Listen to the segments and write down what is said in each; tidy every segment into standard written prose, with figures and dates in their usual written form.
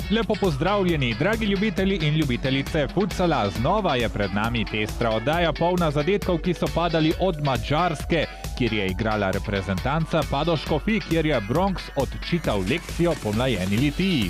Lepo pozdravljeni, dragi ljubitelji in ljubitelice futsala. Znova je pred nami pestra oddaja polna zadetkov, ki so padali od Madžarske, kjer je igrala reprezentanca, pa do Škofij, kjer je Bronx odčital lekcijo pomlajeni Litiji.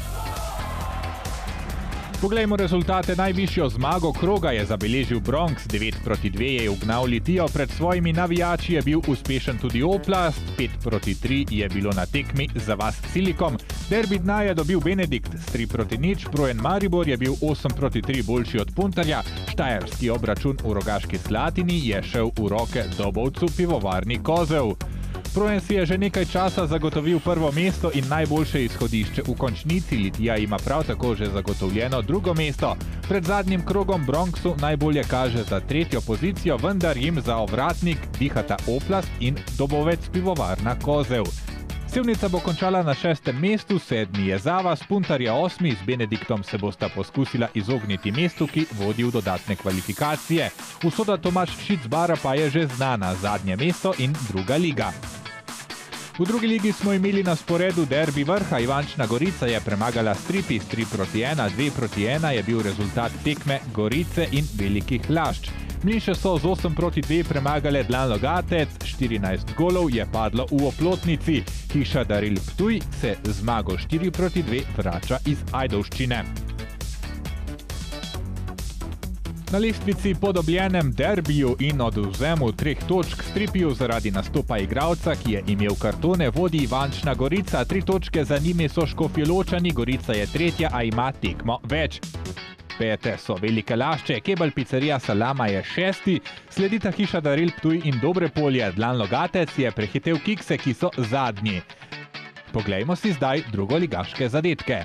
Poglejmo rezultate. Najvišjo zmago kroga je zabeležil Bronx, 9-2 je ugnal Litijo, pred svojimi navijači je bil uspešen tudi Oplast, 5-3 je bilo na tekmi za Vas Silikom, derbi dna je dobil Benedikt s 3-0, Projen Maribor je bil 8-3 boljši od Puntarja, štajerski obračun v Rogaški Slatini je šel v roke Dobovcu Pivovarni Kozel. Projen si je že nekaj časa zagotovil prvo mesto in najboljše izhodišče v končnici. Litija ima prav tako že zagotovljeno drugo mesto. Pred zadnjim krogom Bronxu najbolje kaže za tretjo pozicijo, vendar jim za ovratnik dihata Oplast in Dobovec Pivovarna Kozel. Sevnica bo končala na 6. mestu, 7. je Zavas, Puntarja 8. z Benediktom se bosta poskusila izogniti mestu, ki vodi v dodatne kvalifikacije. Usoda Tomaž Šicbara pa je že znana, zadnje mesto in druga liga. V drugi ligi smo imeli na sporedu derbi vrha. Ivančna Gorica je premagala Stripi s 3-1, 2-1 je bil rezultat tekme Gorice in Velikih Lašč. Mlinše so z 8-2 premagale Dlan Logatec, 14 golov je padlo v Oplotnici. Hiša Daril Ptuj se zmago 4-2 vrača iz Ajdovščine. Na lestvici po dobljenem derbiju in odvzemu 3 točk Stripiju zaradi nastopa igralca, ki je imel kartone, vodi Ivančna Gorica, 3 točke za njimi so Škofjeločani, Gorica je tretja, a ima tekmo več. Pete so Velike Lašče, Kebel Picerija Salama je 6, sledita Hiša Daril Ptuj in Dobrepolje, Dlan Logatec je prehitel Kikse, ki so zadnji. Poglejmo si zdaj drugoligaške zadetke.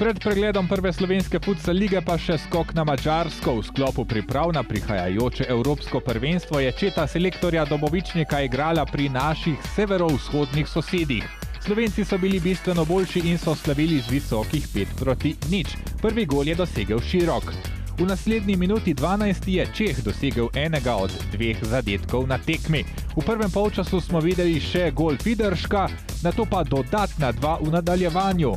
Pred pregledom prve slovenske futsal lige pa še skok na Madžarsko. V sklopu priprav na prihajajoče evropsko prvenstvo je četa selektorja Dobovičnika igrala pri naših severovzhodnih sosedih. Slovenci so bili bistveno boljši in so slavili z visokih 5-0. Prvi gol je dosegel Širok. V naslednji minuti 12 je Čeh dosegel enega od 2 zadetkov na tekmi. V prvem polčasu smo videli še gol Fiderška, nato pa dodatna 2 v nadaljevanju.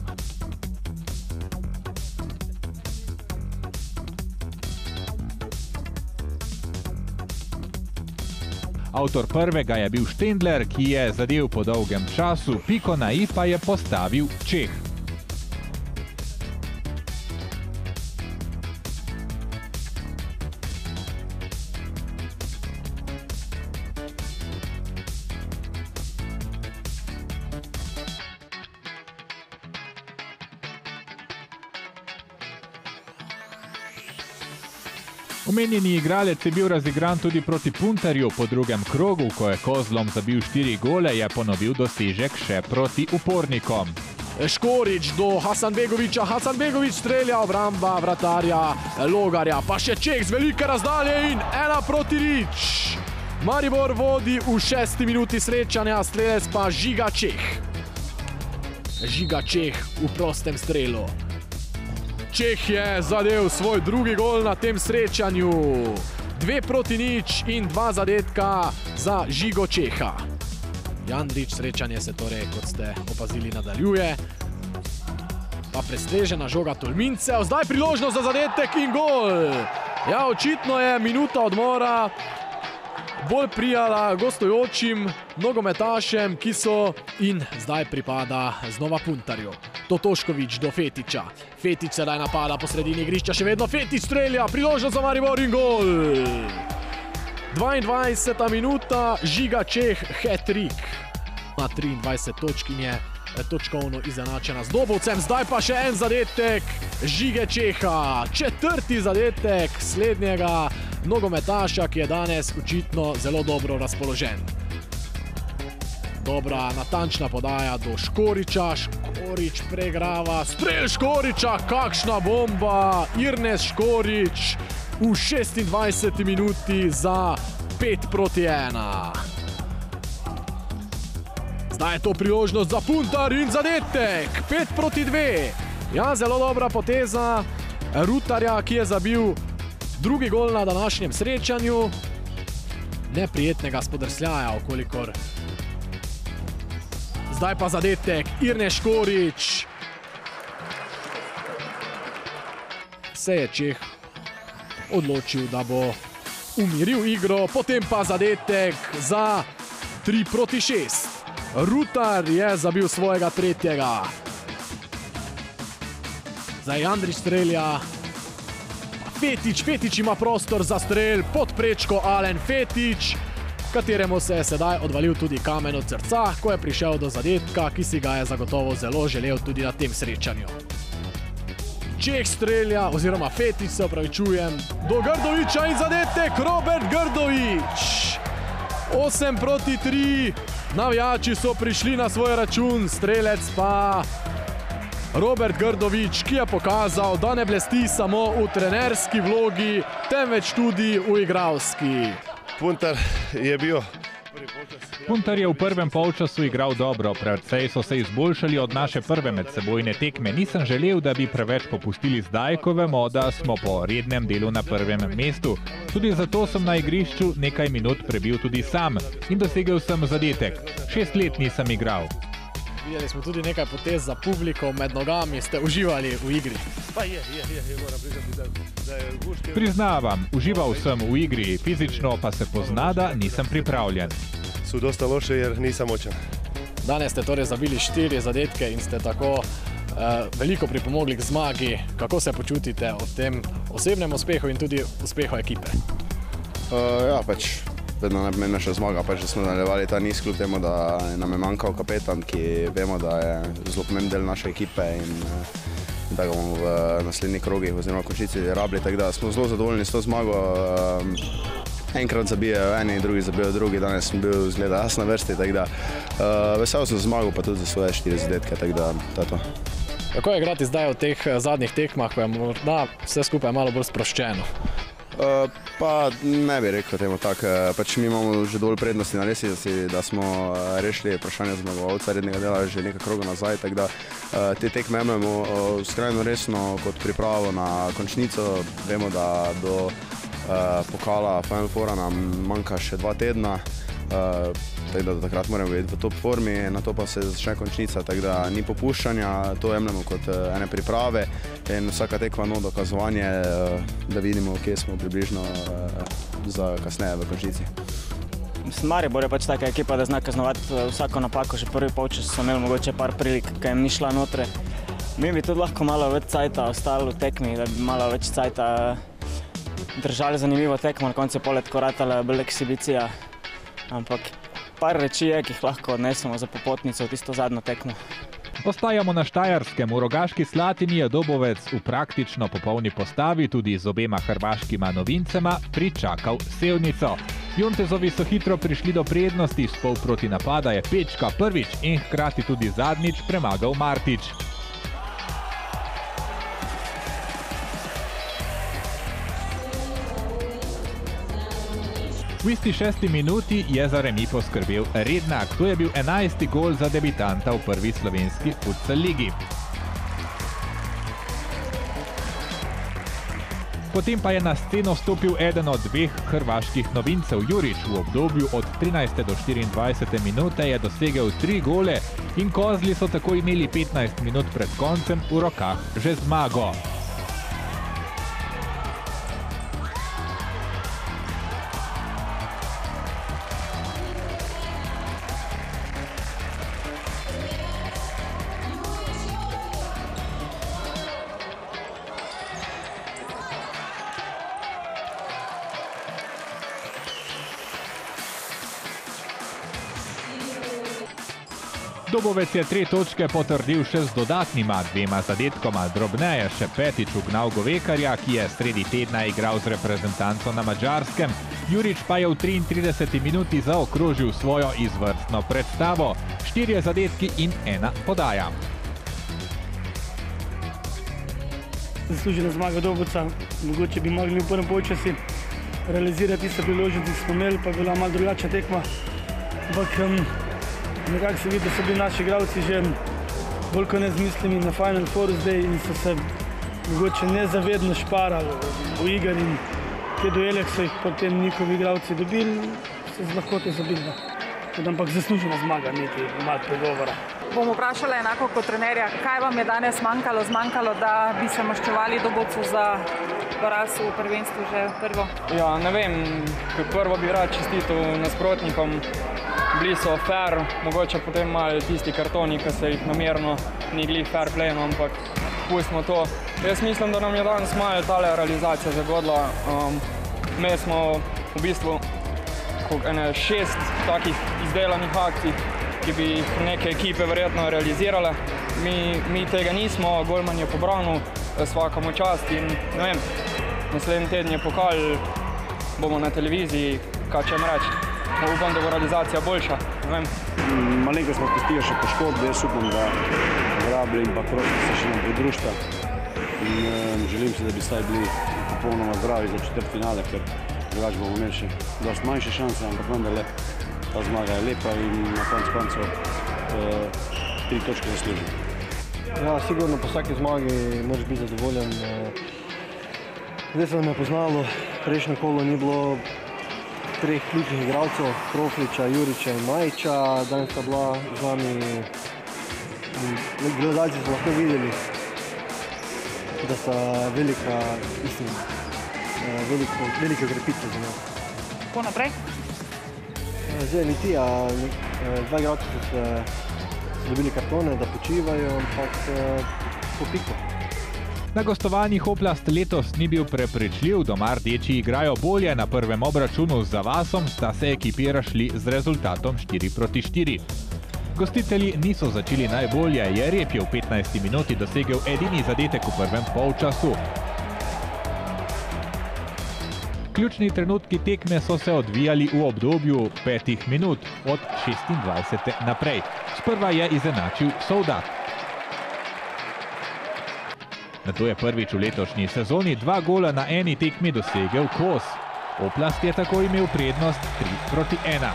Avtor prvega je bil Štendler, ki je zadel po dolgem času, piko na i pa je postavil Čeh. Omenjeni igralec je bil razigran tudi proti Puntarju. Po drugem krogu, ko je Kozlom zabil 4 gole, je ponovil dosežek še proti upornikom. Škorić do Hasanbegovića, Hasanbegović strelja, obramba vratarja Logarja, pa še Čeh z velike razdalje in 1-0. Maribor vodi v 6. minuti srečanja, strelec pa Žiga Čeh. Žiga Čeh v prostem strelu. Čeh je zadel svoj drugi gol na tem srečanju. 2-0 in 2 zadetka za Žigo Čeha. Jandrič, srečanje se torej, kot ste opazili, nadaljuje. Pa prestrežena žoga Tolmincev, zdaj priložnost za zadetek in gol. Ja, očitno je minuta odmora bolj prijala gostujočim nogometašem, ki so, in zdaj pripada znova Puntarju. Totošković do Fetića. Fetić sedaj napada po sredini igrišča, še vedno Fetić strelja, priložnost za Maribor in gol. 22. minuta, Žiga Čeh, hat-trick. Na 23 točk in je točkovno izenačena z Dobovcem. Zdaj pa še en zadetek Žige Čeha. 4. zadetek slednjega nogometaša, ki je danes očitno zelo dobro razpoložen. Dobra, natančna podaja do Škorića. Škorić pregrava. Strel Škorića, kakšna bomba. Irnes Škorić v 26. minuti za 5-1. Zdaj je to priložnost za Puntar in zadetek. 5-2. Ja, zelo dobra poteza Rutarja, ki je zabil drugi gol na današnjem srečanju. Neprijetnega spodrsljaja, okolikor. Zdaj pa zadetek, Irnes Škorić. Se je Čeh odločil, da bo umiril igro, potem pa zadetek za 3-6. Rutar je zabil svojega 3. Zdaj Jandrič strelja. Fetić ima prostor za strel, pod prečko Alen Fetić, kateremu se je sedaj odvalil tudi kamen od srca, ko je prišel do zadetka, ki si ga je zagotovo zelo želel tudi na tem srečanju. Čeh strelja, oziroma Fetić, se opravičujem, do Grdovića in zadetek Robert Grdović. 8-3, navijači so prišli na svoj račun, strelec pa Robert Grdović, ki je pokazal, da ne blesti samo v trenerski vlogi, temveč tudi v igralski. Puntar je bil. Puntar je v prvem polčasu igral dobro, precej so se izboljšali od naše prve medsebojne tekme. Nisem želel, da bi preveč popustili zdaj, ko vemo, da smo po rednem delu na prvem mestu. Tudi zato sem na igrišču nekaj minut prebil tudi sam in dosegel sem zadetek. 6 let nisem igral. Videli smo tudi nekaj potez za publiko, med nogami ste uživali v igri. Pa je, moram priznati, da je guški. Priznavam, užival sem v igri, fizično pa se pozna, da nisem pripravljen. Su dosta loše, jer nisam močan. Danes ste torej zabili 4 zadetke in ste tako veliko pripomogli k zmagi. Kako se počutite o tem osebnem uspehu in tudi uspehu ekipe? Ja, vedno najpomembnejša zmaga, da smo nadaljevali ta niz, kljub temu, da nam je manjkal kapetan, ki vemo, da je zelo pomemben del naše ekipe in da ga bomo v naslednjih krogih oziroma končnici rabili, tako da smo zelo zadovoljni s to zmago. Enkrat zabijajo eni, drugi zabijajo drugi, danes sem bil zgleda jaz na vrsti, tako da vesel sem za zmago, pa tudi za svoje 4 zadetke, tako da to je to. Kako je igrati zdaj v teh zadnjih tekmah, ko je morda vse skupaj malo bolj sproščeno? Pa ne bi rekel temu tako. Pač mi imamo že dovolj prednosti na lestvici, da smo rešili vprašanje zmagovalca rednega dela že nekaj kroga nazaj, tako da te tekme jemljemo skrajno resno kot pripravo na končnico. Vemo, da do pokala Final Foura nam manjka še 2 tedna, tako da do takrat moramo biti v top formi, na to pa se začne končnica, tako da ni popuščanja, to jemljemo kot ene priprave in vsaka tekma nov dokazovanje, da vidimo, kje smo približno za kasneje v končnici. Maribor je pač taka ekipa, da zna kaznovati vsako napako, že prvi polčas so imeli mogoče par prilik, kaj jim ni šla notre. Mi bi tudi lahko malo več cajta ostali v tekmi, da bi malo več cajta držali zanimivo tekmo, na koncu je polet koratala bolj eksibicija, ampak par reči je, ki jih lahko odnesemo za popotnico v tisto zadnjo tekmo. Ostajamo na Štajerskem. V Rogaški Slatini je Dobovec v praktično popolni postavi tudi z obema hrvaškima novincema pričakal Sevnico. Juntezovi so hitro prišli do prednosti, s polproti napada je Pečka prvič in hkrati tudi zadnjič premagal Martič. V isti 6. minuti je za remi poskrbel Rednak. To je bil 11. gol za debitanta v prvi slovenski futsal ligi. Potem pa je na sceno stopil eden od 2 hrvaških novincev, Jurič. V obdobju od 13. do 24. minute je dosegel 3 gole in Kozli so tako imeli 15 minut pred koncem v rokah že zmago. Dobovec je 3 točke potrdil še z dodatnima 2 zadetkoma. Drobneje še petič ugnal Govekarja, ki je sredi tedna igral z reprezentanco na Madžarskem. Jurič pa je v 33. minuti zaokrožil svojo izvrstno predstavo. 4 zadetki in 1 podaja. Zaslužena zmaga Dobovca. Mogoče bi mogli v prvem polčasu realizirati tiste priložnosti, ki smo imeli, pa je bila malo drugačna tekma. Ampak nekako se vidi, da so bili naši igralci že bolj kot ne z mislimi na Final Fouru zdaj in so se mogoče nezavedno šparali v igri in te duele, ki so jih potem njihovi igralci dobili, se z lahkoto zabili. Ampak zaslužena zmaga, niti malo pregovora. Bom vprašala enako kot trenerja, kaj vam je danes zmanjkalo, da bi se maščevali Dobovcu za poraz v prvenstvu že prvo? Ja, ne vem, kot prvo bi rad čestital nasprotnikom. Bili so fair, mogoče potem malo tisti kartoni, ki se jih namerno ni glih fair play, ampak pustimo to. Jaz mislim, da nam je danes malo tale realizacija zagodila. Mi smo v bistvu 6 takih izdelanih akcij, ki bi jih neke ekipe verjetno realizirale. Mi tega nismo, golman je pobranil svakamo čast in ne vem, naslednji teden je pokal, bomo na televiziji, kaj čem reči. Upam, da bo realizacija boljša. Malenko smo pustijo še poškodbe, jaz upam, da Rabli in pa Kroški se še nam pridružita. Želim si, da bi saj bili popolnoma zdravi za četrtfinale, ker drugače bomo imeli še dosti manjše šanse, ampak vendarle ta zmaga je lepa in na koncu 3 točke zaslužimo. Ja, sigurno po vsaki zmagi moraš biti zadovoljen. Zdaj se nam je poznalo, prejšnje kolo ni bilo 3 ključnih igralcev, Krofliča, Juriča in Majiča. Danes sta bila z nami, gledalci so lahko videli, da sta velike krepitve za nas. Kako naprej? Zdaj Litija, 2 igralci so dobili kartone, da počivajo, ampak po piku. Na gostovanjih Oplast letos ni bil prepričljiv, doma rdeči igrajo bolje, na prvem obračunu z Zavasom sta se ekipi razšli z rezultatom 4-4. Gostitelji niso začeli najbolje, je Rep je v 15. minuti dosegel edini zadetek v prvem polčasu. Ključni trenutki tekme so se odvijali v obdobju 5 minut, od 26. naprej. Sprva je izenačil Soldat. Nato je prvič v letošnji sezoni 2 gola na eni tekmi dosegel Kos. Oplast je tako imel prednost 3:1.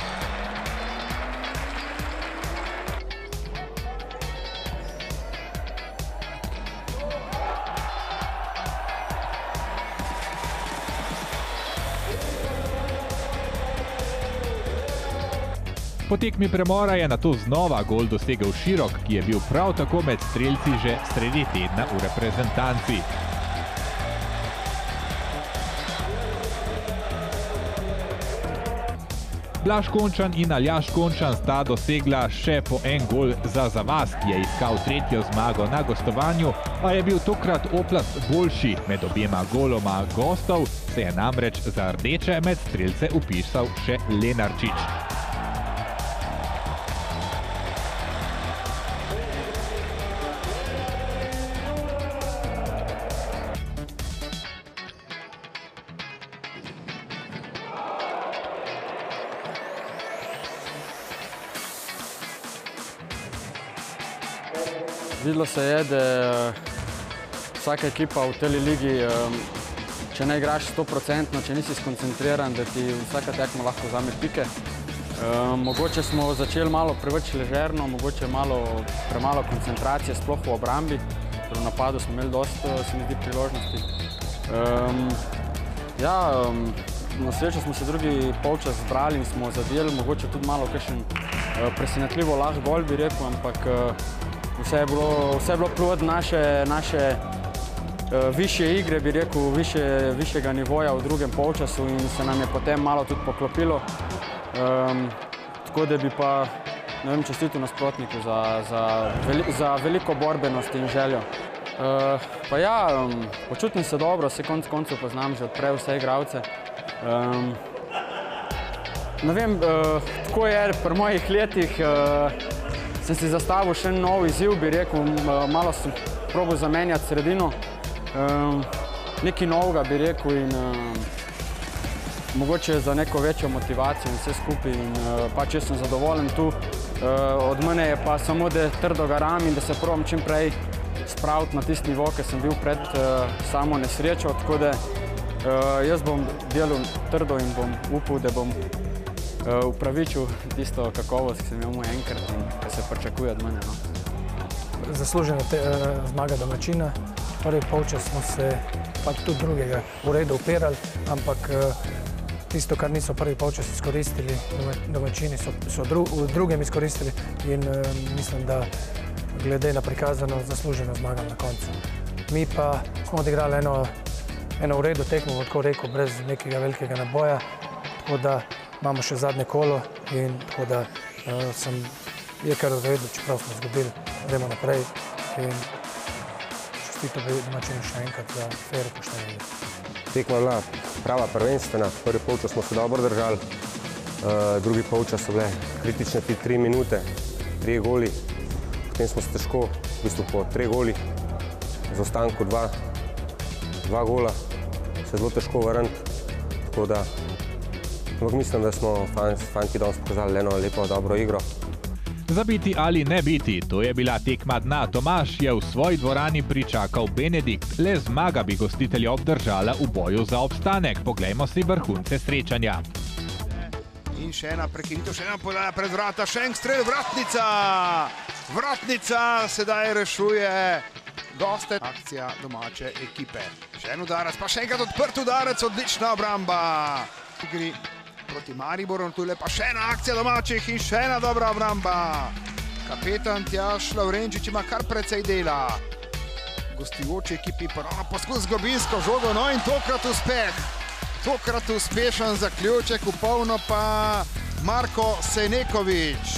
Po tekmi premora je nato znova gol dosegel Širok, ki je bil prav tako med strelci že sredi tedna v reprezentanci. Blaž Končan in Aljaž Končan sta dosegla še po en gol za Zavaz, ki je iskal tretjo zmago na gostovanju, a je bil tokrat Oplast boljši. Med objema goloma gostov se je namreč za rdeče med strelce vpisal še Lenarčič. Videlo se je, da vsaka ekipa v tej ligi, če ne igraš 100%, če nisi skoncentriran, da ti vsaka tekma lahko vzame pike. Mogoče smo začeli malo preveč ležerno, mogoče premalo koncentracije, sploh v obrambi. V napadu smo imeli dosti, se mi zdi, priložnosti. Na srečo smo se drugi polčas zbrali in smo zadeli, mogoče tudi malo kakšen presenetljivo lahko gol, bi rekel, ampak vse je bilo plod naše višje igre, bi rekel, višjega nivoja v drugem polčasu in se nam je potem malo tudi poklopilo. Tako da bi pa, ne vem, čestitil nasprotniku za veliko borbenost in željo. Pa ja, počutim se dobro, se konec koncev poznam že odprej vse igralce. Ne vem, tako je pri mojih letih, sem si zastavil še nov izziv, bi rekel, malo sem probal zamenjati sredino, nekaj novega, bi rekel, in mogoče za neko večjo motivacijo in vse skupaj, in pač jaz sem zadovoljen tu. Od mene je pa samo, da trdo garam in da se probam čim prej spraviti na tisti nivo, ki sem bil pred samo nesrečo, tako da jaz bom delal trdo in bom upal, da bom upravičil tisto kakovost, ki sem imel enkrat in ki se pričakuje od mene. Zaslužena zmaga domačina. Prvi polčas smo se pač tudi drugega v redu upirali, ampak tisto, kar niso prvi polčas izkoristili, domačini so v drugem izkoristili in mislim, da glede na prikazano zaslužena zmaga na koncu. Mi pa smo odigrali eno v redu tekmo, bom tako rekel, brez nekega velikega naboja, tako da imamo še zadnje kolo in tako da je kar v redu, čeprav smo izgubili, gremo naprej in čestito bi domačinu še enkrat za fair pošteno igro. Tekma je bila prava prvenstvena, prvi polčas smo se dobro držali, drugi polčas so bile kritične 3 minute, 3 goli, potem smo se težko, v bistvu po 3 goli, z ostanku 2 gola, se zelo težko vrniti, tako da ampak mislim, da smo fanti danes pokazali eno lepo, dobro igro. Zabiti ali ne biti, to je bila tekma dna. Tomaž je v svoji dvorani pričakal Benedikt. Le zmaga bi gostitelja obdržala v boju za obstanek. Poglejmo si vrhunce srečanja. In še ena prekinitev, še ena podaja pred vrata, še en strel, Vratnica! Vratnica sedaj rešuje goste. Akcija domače ekipe. Še en udarec, pa še enkrat odprt udarec, odlična obramba. Igri proti Mariboru, tule pa še ena akcija domačih in še ena dobra obramba. Kapetan Tjaž Lavrenčič ima kar precej dela. Gostujoči ekipi ponovno poskus z globinsko žogo, no in tokrat uspeh. Tokrat uspešen zaključek, v polno pa Marko Senekovič.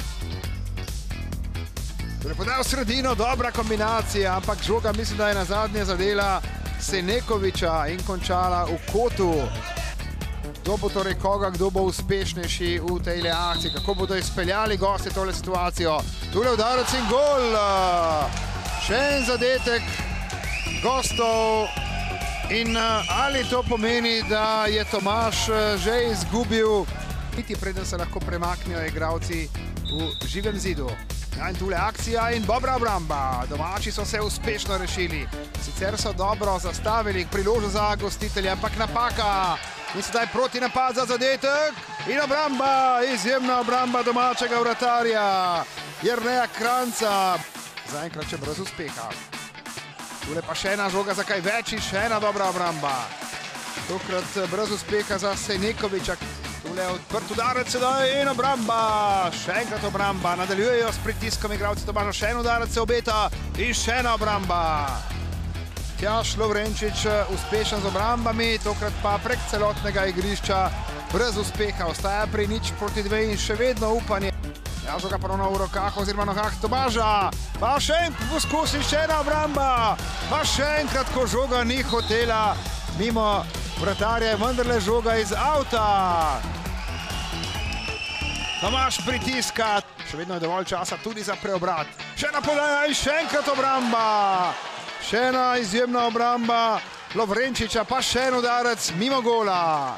Tole podal v sredino, dobra kombinacija, ampak žoga mislim, da je nazadnje zadela Senekoviča in končala v kotu. Kdo bo torej koga, kdo bo uspešnejši v tej akciji, kako bodo izpeljali gosti tole situacijo. Tule udarec in gol. Še en zadetek gostov. In ali to pomeni, da je Tomaž že izgubil, niti preden se lahko premaknejo igralci v živem zidu. Ja, in tule akcija in dobra obramba. Domači so se uspešno rešili. Sicer so dobro zastavili priložnost za gostitelje, ampak napaka. In sedaj proti napad za zadetek. In obramba, izjemna obramba domačega vratarja Jerneja Kranjca. Zaenkrat še brez uspeha. Tule pa še ena žoga za kaj več in še ena dobra obramba. Tokrat brez uspeha za Senekoviča. Tule je odprt udarec sedaj in obramba. Še enkrat obramba. Nadaljujejo s pritiskom igralci Tomaža. Še en udarec se obeta in še ena obramba. Tjaž Lovrenčič uspešen z obrambami, tokrat pa prek celotnega igrišča brez uspeha. Ostaja pri 0-2 in še vedno upanje. Ja, žoga ponovno v rokah oziroma nogah Tomaža. Pa še enkrat poskusi, še ena obramba. Pa še enkrat, ko žoga ni hotela mimo vratarja, je vendarle žoga iz avta. Tomaž pritiska. Še vedno je dovolj časa tudi za preobrat. Še ena podaja in še enkrat obramba. Še ena izjemna obramba Lovrenčiča, pa še en udarec mimo gola.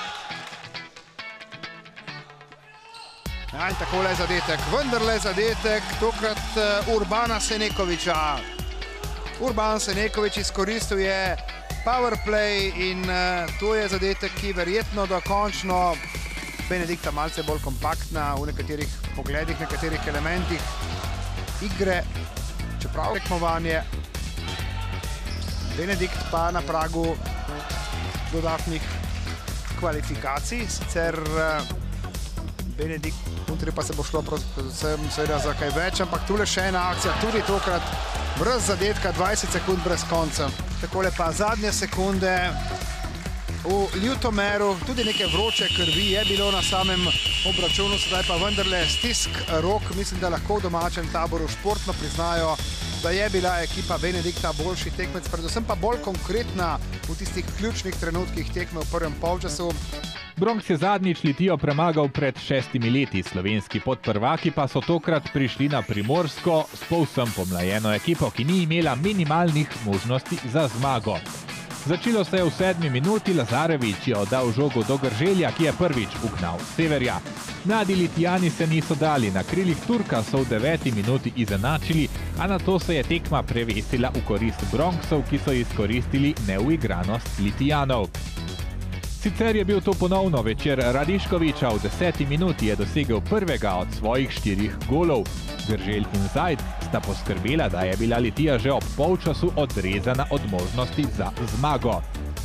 Ja, in takole zadetek, vendarle zadetek, tokrat Urbana Senekoviča. Urban Senekovič izkoristil je powerplay in to je zadetek, ki verjetno dokončno Benedikta malce bolj kompaktna v nekaterih pogledih, nekaterih elementih igre, čeprav tekmovanje. Benedikt pa na pragu dodatnih kvalifikacij, sicer Benedikt, jutri pa se bo šlo predvsem seveda za kaj več, ampak tule še ena akcija, tudi tokrat brez zadetka, 20 sekund brez konca. Takole pa zadnje sekunde v Ljutomeru, tudi neke vroče krvi je bilo na samem obračunu, sedaj pa vendarle stisk rok, mislim, da lahko v domačem taboru športno priznajo, da je bila ekipa Benedikta boljši tekmec, predvsem pa bolj konkretna v tistih ključnih trenutkih tekme v prvem polčasu. Bronx je zadnjič Litijo premagal pred 6 leti, slovenski podprvaki pa so tokrat prišli na Primorsko s povsem pomlajeno ekipo, ki ni imela minimalnih možnosti za zmago. Začelo se je v 7. minuti, Lazarevič je oddal žogo do Grželja, ki je prvič ugnal Severja. Mladi Litijani se niso dali, na krilih Turka so v 9. minuti izenačili, a nato se je tekma prevesila v korist Bronxov, ki so izkoristili neuigranost Litijanov. Sicer je bil to ponovno večer Radiškoviča, v 10. minuti je dosegel prvega od svojih 4 golov. Grželj in Zajd sta poskrbela, da je bila Litija že ob polčasu odrezana od možnosti za zmago.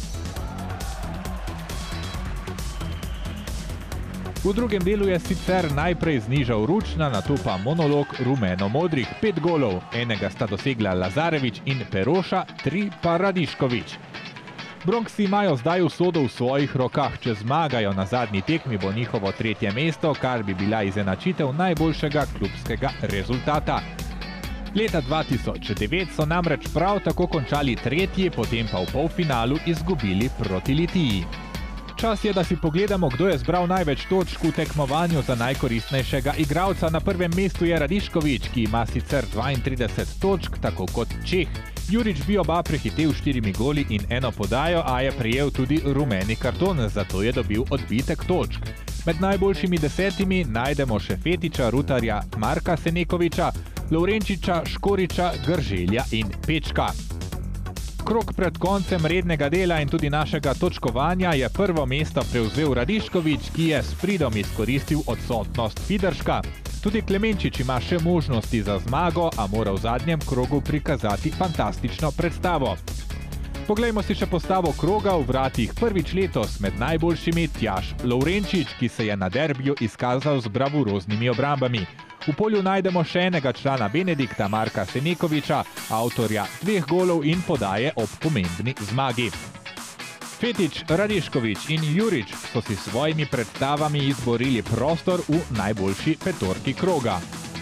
V drugem delu je sicer najprej znižal Ručna, nato pa monolog rumeno-modrih, 5 golov. Enega sta dosegla Lazarevič in Peroša, 3 pa Radiškovič. Bronxi imajo zdaj usodo v svojih rokah, če zmagajo na zadnji tekmi, bo njihovo 3. mesto, kar bi bila izenačitev najboljšega klubskega rezultata. Leta 2009 so namreč prav tako končali 3., potem pa v polfinalu izgubili proti Litiji. Čas je, da si pogledamo, kdo je zbral največ točk v tekmovanju za najkoristnejšega igralca. Na prvem mestu je Radiškovič, ki ima sicer 32 točk, tako kot Čeh. Jurič bi oba prehitel 4 goli in 1 podajo, a je prejel tudi rumeni karton, zato je dobil odbitek točk. Med najboljšimi 10 najdemo še Fetiča, Rutarja, Marka Senekoviča, Lovrenčiča, Škoriča, Grželja in Pečka. Krog pred koncem rednega dela in tudi našega točkovanja je prvo mesto prevzel Radiškovič, ki je s pridom izkoristil odsotnost Fiderška. Tudi Klemenčič ima še možnosti za zmago, a mora v zadnjem krogu prikazati fantastično predstavo. Poglejmo si še postavo kroga v vratih prvič letos med najboljšimi Tjaž Lovrenčič, ki se je na derbiju izkazal z bravuroznimi obrambami. V polju najdemo še enega člana Benedikta, Marka Senekoviča, avtorja 2 golov in podaje ob pomembni zmagi. Fetič, Radiškovič in Jurič so si svojimi predstavami izborili prostor v najboljši petorki kroga.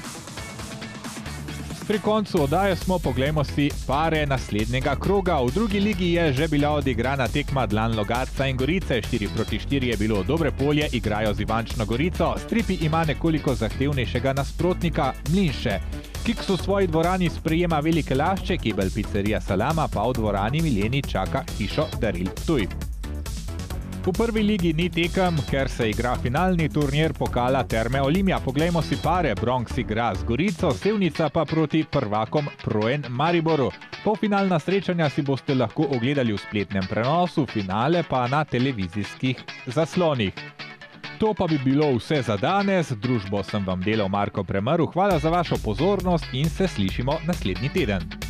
Pri koncu oddaje smo, poglejmo si pare naslednjega kroga. V drugi ligi je že bila odigrana tekma Dlan Logatca in Gorice, 4-4 je bilo dobre polje, igrajo z Ivančno Gorico. Stripi ima nekoliko zahtevnejšega nasprotnika, Mlinše. Kiks v svoji dvorani sprejema Velike Lašče, Kebel Pizzerija Salama pa v dvorani Mileni čaka Hišo Daril Ptuj. V prvi ligi ni tekem, ker se igra finalni turnir pokala Terme Olimia. Poglejmo si pare. Bronx igra z Gorico, Sevnica pa proti prvakom Proen Mariboru. Polfinalna srečanja si boste lahko ogledali v spletnem prenosu, finale pa na televizijskih zaslonih. To pa bi bilo vse za danes. Družbo sem vam delal Marko Premrl. Hvala za vašo pozornost in se slišimo naslednji teden.